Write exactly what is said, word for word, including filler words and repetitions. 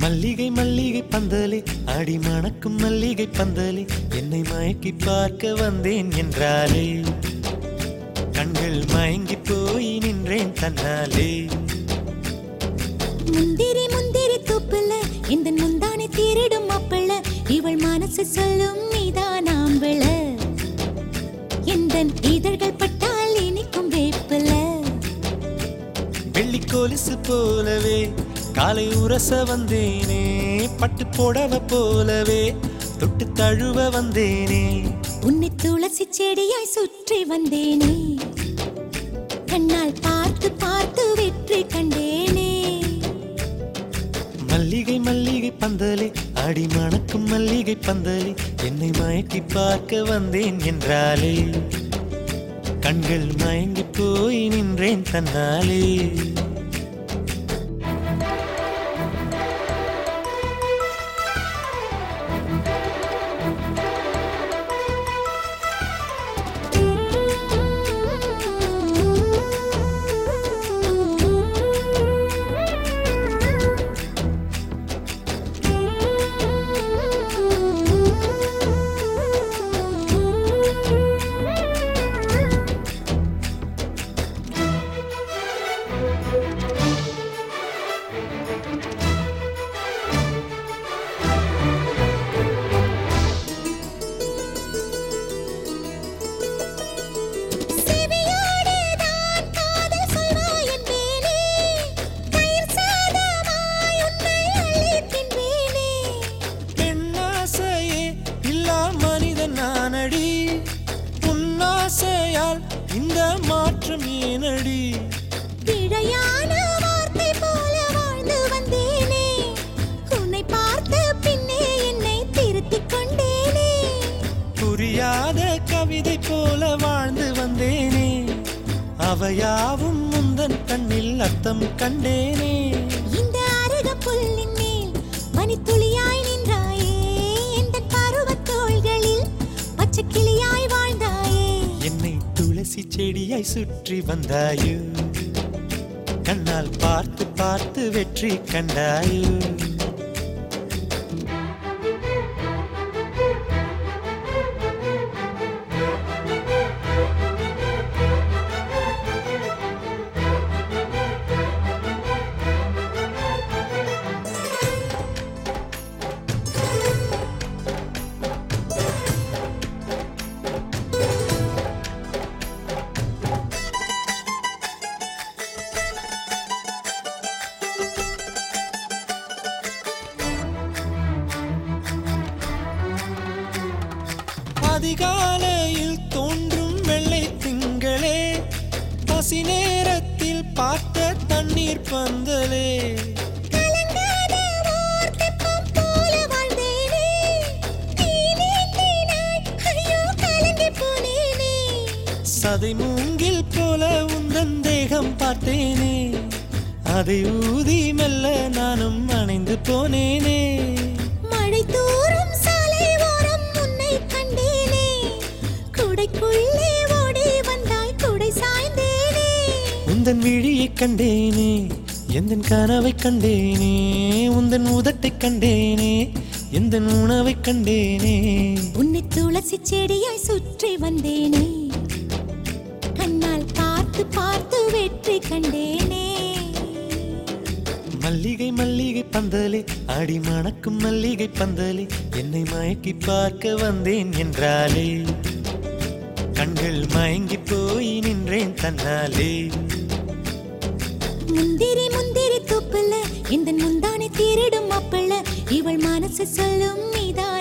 மல்லிகை மல்லிகை பந்தலே அடி மணக்கும் மல்லிகை பந்தலே என்னை மயக்கி பார்க்க வந்தேன் என்றாலே கண்கள் மயங்கி போய் நின்றேன் தன்னாலே. முந்திரி முந்திரி தூப்புல இந்த முந்தானை தீரிடும் மாப்பிள்ள இவள் மனசு சொல்லும் நீதான் ஆம்பள எந்தன் இதழ்கள் பட்டால் இனிக்கும் வேப்பில. வெள்ளி கொலுசு போலவே காலை உரச வந்தேனே பட்டு புடவ போலவே தொட்டு தழுவ வந்தேனே உன்னை துளசி செடியாய் சுற்றி வந்தேனே கண்ணால் பார்த்து பார்த்து வெற்றி கண்டேனே. மல்லிகை மல்லிகை பந்தலே அடி மணக்கும் மல்லிகை பந்தலே என்னை மயக்கி பார்க்க வந்தேன் என்றாலே கண்கள் மயங்கி போய் நின்றேன் தன்னாலே. உன்னாசையால் இந்த மாற்றம் ஏனடி பிழையான வார்த்தை போல வாழ்ந்து வந்தேனே உன்னை பார்த்த பின்னே என்னை திருத்திக் கொண்டேனே. புரியாத கவிதை போல வாழ்ந்து வந்தேனே அவையாவும் முந்தன் கண்ணில் அர்த்தம் கண்டேனே. இந்த அருக புல்லின் மேல் பனித்துளியாய் நின்றாயே இந்த பருவத் தோள்களில் பச்சை கிளியாய் வாழ்ந்தாயே என்னை துளசி செடியாய் சுற்றி வந்தாயோ கண்ணால் பார்த்து பார்த்து வெற்றி கண்டாயோ. அதிகாலையில் தோன்றும் வெள்ளை திங்களே பசி நேரத்தில் பார்த்த தண்ணீர் பந்தலே சதை மூங்கில் போல உந்தன் தேகம் பார்த்தேனே அதை ஊதி மெல்ல நானும் அணைந்து போனேனே. மழை தூரும் சாலை ஓரம் உன்னை கண்டேனே குடைக்குள்ளே ஓடி வந்தாய் குடை சாய்ந்தேனே. உந்தன் விழியை கண்டேனே எந்தன் கனவை கண்டேனே உந்தன் உதட்டை கண்டேனே எந்தன் உணவை கண்டேனே. உன்னை துளசி செடியாய் சுற்றி வந்தேனே கண்ணால் பார்த்து பார்த்து வெற்றி கண்டேனே. மல்லிகை மல்லிகை பந்தலே அடி மணக்கும் மல்லிகை பந்தலே என்னை மயக்கி பார்க்க வந்தேன் என்றாலே கண்கள் மயங்கி போய் நின்றேன் தன்னாலே. முந்திரி முந்திரி தூப்புல இந்த முந்தானை தீரிடும் மாப்பிள்ள இவள் மனசு சொல்லும் நீதான்